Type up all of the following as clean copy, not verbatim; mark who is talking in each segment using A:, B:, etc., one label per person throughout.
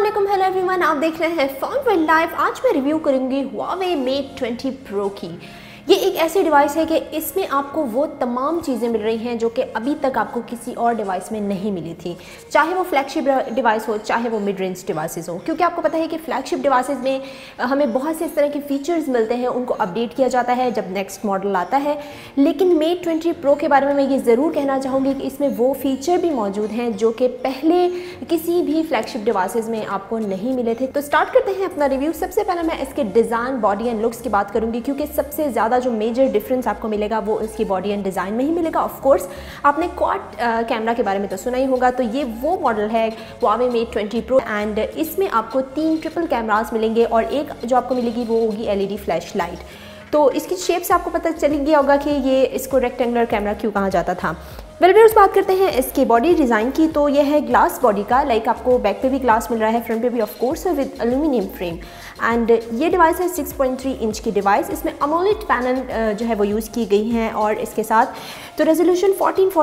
A: अस्सलाम hello everyone, आप देख रहे हैं फन वर्ल्ड लाइव। आज मैं रिव्यू करूंगी Huawei Mate 20 Pro की। ये एक ऐसी डिवाइस है कि इसमें आपको वो तमाम चीज़ें मिल रही हैं जो कि अभी तक आपको किसी और डिवाइस में नहीं मिली थी, चाहे वो फ्लैगशिप डिवाइस हो चाहे वो मिड रेंज डिवाइसेस हो। क्योंकि आपको पता है कि फ्लैगशिप डिवाइसेस में हमें बहुत से इस तरह के फीचर्स मिलते हैं, उनको अपडेट किया जाता है जब नेक्स्ट मॉडल आता है। लेकिन Mate 20 Pro के बारे में मैं ये ज़रूर कहना चाहूँगी कि इसमें वो फीचर भी मौजूद हैं जो कि पहले किसी भी फ्लैगशिप डिवाइसेस में आपको नहीं मिले थे। तो स्टार्ट करते हैं अपना रिव्यू। सबसे पहले मैं इसके डिज़ाइन, बॉडी एंड लुक्स की बात करूँगी, क्योंकि सबसे ज़्यादा जो मेजर डिफरेंस आपको मिलेगा वो इसकी बॉडी एंड डिज़ाइन में ही मिलेगा। ऑफ कोर्स आपने क्वाड कैमरा के बारे में तो सुना ही होगा, तो ये वो मॉडल है Huawei Mate 20 Pro एंड इसमें आपको 3 ट्रिपल कैमरास मिलेंगे और एक जो आपको मिलेगी वो होगी LED फ्लैश लाइट। तो इसकी शेप से आपको पता चल गया होगा कि ये इसको रेक्टेंगुलर कैमरा क्यों कहा जाता था। वेल व्यूअर्स, बात करते हैं इसके बॉडी डिज़ाइन की। तो यह है ग्लास बॉडी का, लाइक आपको बैक पे भी ग्लास मिल रहा है, फ्रंट पे भी ऑफ कोर्स है विद एल्यूमिनियम फ्रेम। एंड ये डिवाइस है 6.3 इंच की डिवाइस। इसमें AMOLED पैनल जो है वो यूज़ की गई हैं और इसके साथ तो रेजोल्यूशन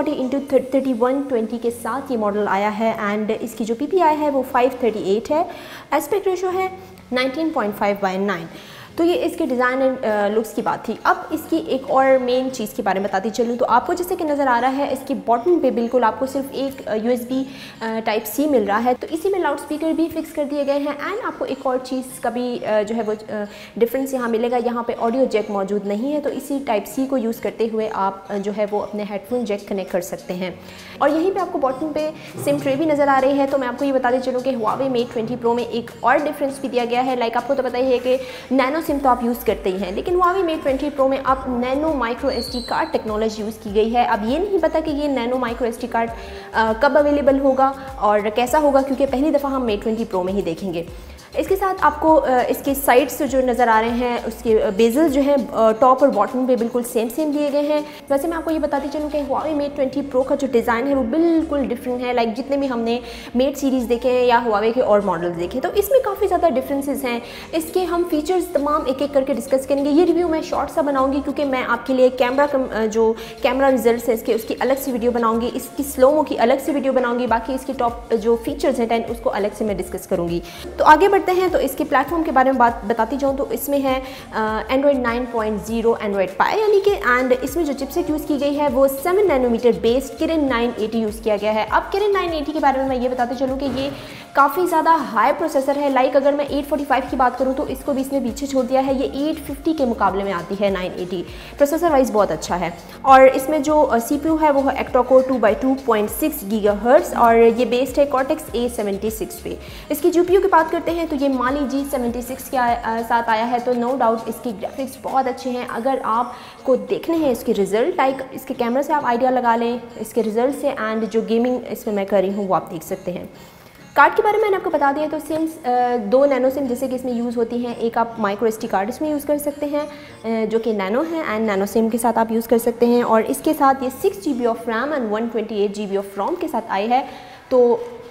A: 1440x3120 के साथ ये मॉडल आया है। एंड इसकी जो PPI है वो 538 है। एस्पेक्ट रेशो है 19.5/9। तो ये इसके डिज़ाइन एंड लुक्स की बात थी। अब इसकी एक और मेन चीज़ के बारे में बताती चलूँ तो आपको जैसे कि नज़र आ रहा है इसकी बॉटम पे बिल्कुल आपको सिर्फ एक USB टाइप C मिल रहा है। तो इसी में लाउड स्पीकर भी फिक्स कर दिए गए हैं। एंड आपको एक और चीज़ का भी जो है वो डिफरेंस यहाँ मिलेगा, यहाँ पे ऑडियो जैक मौजूद नहीं है। तो इसी टाइप C को यूज़ करते हुए आप जो है वो अपने हेडफोन जैक कनेक्ट कर सकते हैं। और यहीं पर आपको बॉटम पे सिम ट्रे भी नज़र आ रही है। तो मैं आपको ये बताते चलूँ कि Huawei Mate 20 Pro में एक और डिफरेंस भी दिया गया है। लाइक आपको तो पता ही है कि नैनो सिम तो आप यूज़ करते ही हैं, लेकिन Huawei Mate 20 Pro में अब nano micro SD card technology use की गई है। अब ये नहीं पता कि ये नैनो माइक्रो SD कार्ड कब अवेलेबल होगा और कैसा होगा, क्योंकि पहली दफ़ा हम Mate 20 Pro में ही देखेंगे। इसके साथ आपको इसके साइड्स जो नज़र आ रहे हैं उसके बेजल जो हैं टॉप और बॉटम पे बिल्कुल सेम दिए गए हैं। वैसे मैं आपको ये बताती चलूँ कि Huawei Mate 20 Pro का जो डिज़ाइन है वो बिल्कुल डिफरेंट है। लाइक जितने भी हमने Mate सीरीज़ देखे हैं या Huawei के और मॉडल्स देखे, तो इसमें काफ़ी ज़्यादा डिफरेंसेस हैं। इसके हम फीचर्स तमाम एक एक करके डिस्कस करेंगे। ये रिव्यू मैं शॉर्ट सा बनाऊँगी क्योंकि मैं आपके लिए जो कैमरा रिजल्ट है इसके उसकी अलग से वीडियो बनाऊँगी, इसकी स्लोमो की अलग से वीडियो बनाऊँगी, बाकी इसकी टॉप जो फीचर्स हैं 10 उसको अलग से मैं डिस्कस करूँगी। तो आगे बढ़ते हैं। तो इसके प्लेटफॉर्म के बारे में बताती जाऊँ तो इसमें है Android 9.0 Android Pie यानी कि, एंड इसमें जो चिपसेट यूज़ की गई है वो 7 नैनोमीटर बेस्ड Kirin 980 यूज़ किया गया है। अब Kirin 980 के बारे में मैं ये बताते चलूँ कि ये काफ़ी ज़्यादा हाई प्रोसेसर है। लाइक अगर मैं 845 की बात करूँ तो इसको भी इसने पीछे छोड़ दिया है। ये 850 के मुकाबले में आती है 980, प्रोसेसर वाइज बहुत अच्छा है। और इसमें जो CPU है वो है Octa-core 2x2.6 GHz और ये बेस्ड है Cortex A76 पे। इसकी GPU की बात करते हैं तो ये Mali G76 के साथ आया है। तो नो डाउट इसकी ग्राफिक्स बहुत अच्छे हैं। अगर आपको देखने हैं इसके रिजल्ट, लाइक इसके कैमरे से आप आइडिया लगा लें इसके रिजल्ट से, एंड जो गेमिंग इसमें मैं कर रही हूँ वो आप देख सकते हैं। कार्ड के बारे में मैंने आपको बता दिया। तो सिम्स 2 नैनो सिम जैसे कि इसमें यूज़ होती हैं, एक आप माइक्रो SD कार्ड इसमें यूज़ कर सकते हैं जो कि नैनो है, एंड नैनो सिम के साथ आप यूज़ कर सकते हैं। और इसके साथ ये 6 GB of RAM and 128 GB of ROM के साथ आई है। तो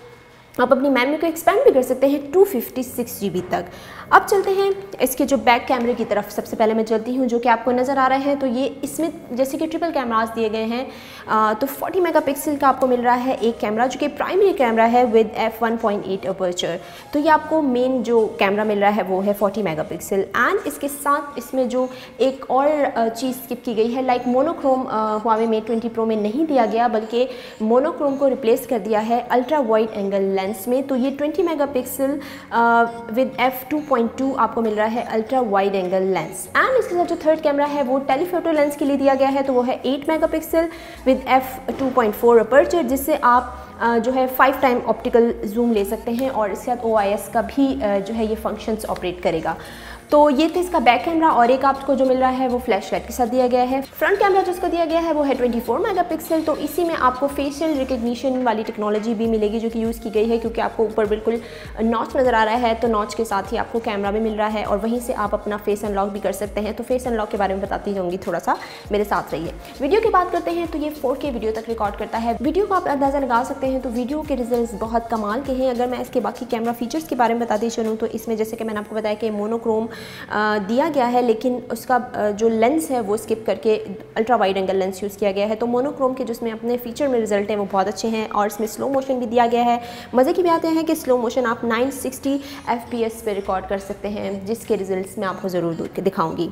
A: आप अपनी मेमोरी को एक्सपेंड भी कर सकते हैं 256 GB तक। अब चलते हैं इसके जो बैक कैमरे की तरफ। सबसे पहले मैं चलती हूँ जो कि आपको नज़र आ रहा है। तो ये इसमें जैसे कि ट्रिपल कैमरास दिए गए हैं, तो 40 मेगापिक्सल का आपको मिल रहा है एक कैमरा जो कि प्राइमरी कैमरा है विद f1.8 अपर्चर। तो ये आपको मेन जो कैमरा मिल रहा है वो है 40 मेगापिक्सल। एंड इसके साथ इसमें जो एक और चीज़ स्किप की गई है, like monochrome Huawei Mate 20 Pro में नहीं दिया गया, बल्कि मोनोक्रोम को रिप्लेस कर दिया है अल्ट्रा वाइड एंगल लेंस में। तो ये 20 मेगापिक्सल विद f2.2 आपको मिल रहा है ultra wide angle lens. And इसके साथ जो थर्ड कैमरा है वो टेलीफोटो लेंस के लिए दिया गया है। तो वो है 8 मेगापिक्सल विद f2.4 अपर्चर, जिससे आप जो है 5 टाइम ऑप्टिकल जूम ले सकते हैं और इसके साथ OIS का भी जो है ये फंक्शंस ऑपरेट करेगा। तो ये थे इसका बैक कैमरा। और एक आपको जो मिल रहा है वो फ्लैश लाइट के साथ दिया गया है। फ्रंट कैमरा जो इसका दिया गया है वो है 24 मेगापिक्सल। तो इसी में आपको फेशियल रिकग्निशन वाली टेक्नोलॉजी भी मिलेगी जो कि यूज़ की गई है, क्योंकि आपको ऊपर बिल्कुल नॉच नज़र आ रहा है। तो नॉच के साथ ही आपको कैमरा भी मिल रहा है और वहीं से आप अपना फेस अनलॉक भी कर सकते हैं। तो फेस अनलॉक के बारे में बताती जाऊँगी, थोड़ा सा मेरे साथ रहिए। वीडियो की बात करते हैं तो ये 4K वीडियो तक रिकॉर्ड करता है। वीडियो को आप अंदाज़ा लगा सकते हैं। तो वीडियो के रिजल्ट बहुत कमाल के हैं। अगर मैं इसके बाकी कैमरा फीचर्स के बारे में बताती चलूँ तो इसमें जैसे कि मैंने आपको बताया कि मोनोक्रोम दिया गया है, लेकिन उसका जो लेंस है वो स्किप करके ultra wide angle lens use किया गया है। तो मोनोक्रोम के जिसमें अपने फीचर में रिजल्ट हैं वो बहुत अच्छे हैं, और इसमें स्लो मोशन भी दिया गया है। मज़े की बात है कि स्लो मोशन आप 960 FPS पे रिकॉर्ड कर सकते हैं, जिसके रिजल्ट्स मैं आपको ज़रूर दिखाऊंगी।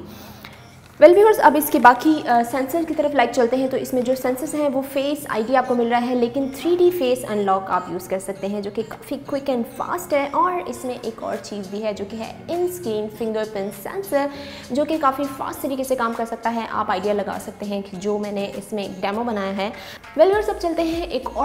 A: वेल व्यूअर्स, अब इसके बाकी सेंसर की तरफ चलते हैं। तो इसमें जो सेंसर्स हैं वो फेस आईडी आपको मिल रहा है, लेकिन 3D फेस अनलॉक आप यूज़ कर सकते हैं, जो कि काफ़ी क्विक एंड फास्ट है। और इसमें एक और चीज़ भी है जो कि है इन स्क्रीन फिंगरप्रिंट सेंसर, जो कि काफ़ी फास्ट तरीके से काम कर सकता है। आप आइडिया लगा सकते हैं कि जो मैंने इसमें एक डेमो बनाया है। वेल व्यूअर्स, अब चलते हैं एक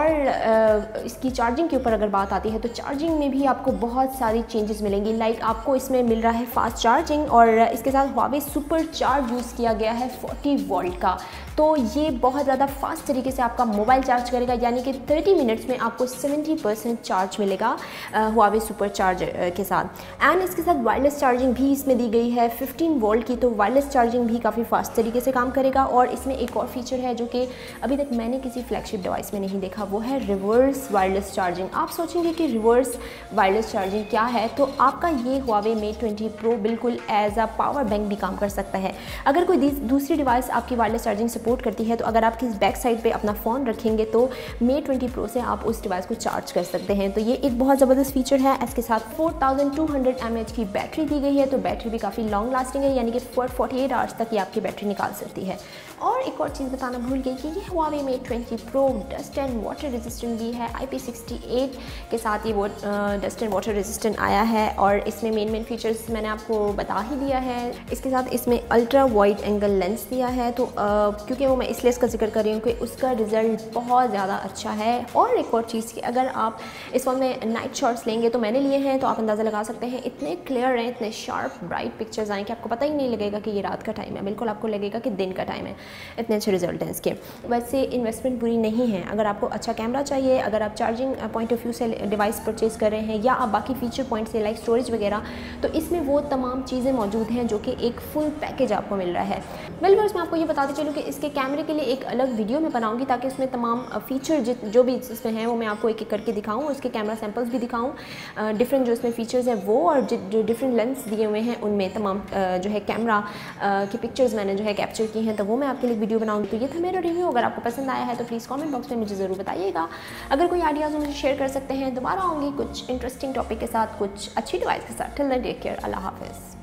A: और इसकी चार्जिंग के ऊपर अगर बात आती है तो चार्जिंग में भी आपको बहुत सारी चेंजेस मिलेंगी। लाइक आपको इसमें मिल रहा है फास्ट चार्जिंग, और इसके साथ Huawei सुपर चार्ज यूज़ किया गया है 40 वोल्ट का। तो ये बहुत ज़्यादा फास्ट तरीके से आपका मोबाइल चार्ज करेगा, यानी कि 30 मिनट्स में आपको 70% चार्ज मिलेगा Huawei सुपर चार्ज के साथ। एंड इसके साथ वायरलेस चार्जिंग भी इसमें दी गई है 15 वोल्ट की, तो वायरलेस चार्जिंग भी काफ़ी फास्ट तरीके से काम करेगा। और इसमें एक और फीचर है जो कि अभी तक मैंने किसी फ्लैगशिप डिवाइस में नहीं देखा, वो है रिवर्स वायरलेस चार्जिंग। आप सोचेंगे कि रिवर्स वायरलेस चार्जिंग क्या है, तो आपका ये Huawei Mate 20 Pro बिल्कुल एज अ पावर बैंक भी काम कर सकता है। अगर कोई दूसरी डिवाइस आपकी वायरलेस चार्जिंग सपोर्ट करती है, तो अगर आप किस बैक साइड पे अपना फ़ोन रखेंगे तो Mate 20 Pro से आप उस डिवाइस को चार्ज कर सकते हैं। तो ये एक बहुत ज़बरदस्त फीचर है। इसके साथ 4200 mAh की बैटरी दी गई है, तो बैटरी भी काफ़ी लॉन्ग लास्टिंग है, यानी कि 48 आवर्स तक ये आपकी बैटरी निकाल सकती है। और एक और चीज़ बताना भूल गई कि ये Huawei Mate 20 Pro dust and water resistant भी है। IP68 के साथ ये डस्ट एंड वाटर रेजिस्टेंट आया है, और इसमें मेन फीचर्स मैंने आपको बता ही दिया है। इसके साथ इसमें अल्ट्रा वाइड एंगल लेंस दिया है, तो क्योंकि वो मैं इसलिए इसका जिक्र कर रही हूँ कि उसका रिज़ल्ट बहुत ज़्यादा अच्छा है। और एक और चीज़ कि अगर आप इस फोन में नाइट शॉट्स लेंगे, तो मैंने लिए हैं, तो आप अंदाज़ा लगा सकते हैं इतने क्लियर हैं, इतने शार्प ब्राइट पिक्चर्स आएँ कि आपको पता ही नहीं लगेगा कि ये रात का टाइम है, बिल्कुल आपको लगेगा कि दिन का टाइम है। इतने अच्छे रिजल्ट हैं इसके। वैसे इन्वेस्टमेंट बुरी नहीं है। अगर आपको अच्छा कैमरा चाहिए, अगर आप चार्जिंग पॉइंट ऑफ व्यू से डिवाइस परचेज़ कर रहे हैं, या आप बाकी फीचर पॉइंट से लाइक स्टोरेज वगैरह, तो इसमें वो तमाम चीज़ें मौजूद हैं जो कि एक फुल पैकेज आपको मिल रहा है। वेल व्यूअर्स, मैं आपको ये बताते चलूँ कि इसके कैमरे के लिए एक अलग वीडियो मैं बनाऊँगी, ताकि उसमें तमाम फीचर जो भी इसमें हैं वो मैं आपको एक एक करके दिखाऊँ, उसके कैमरा सैम्पल्स भी दिखाऊँ, डिफरेंट जो इसमें फीचर्स हैं वो, और जो डिफरेंट लेंस दिए हुए हैं उनमें तमाम जो है कैमरा की पिक्चर्स मैंने जो है कैप्चर की हैं, तो वो मैं आपके लिए वीडियो बनाऊँगी। तो ये था मेरा रिव्यू। अगर आपको पसंद आया है तो प्लीज़ कमेंट बॉक्स में मुझे ज़रूर बताइएगा। अगर कोई आइडियाज़ मुझे शेयर कर सकते हैं। दोबारा आऊँगी कुछ इंटरेस्टिंग टॉपिक के साथ, कुछ अच्छी डिवाइस के साथ। टिल देन टेक केयर, अल्लाह हाफ़िज़।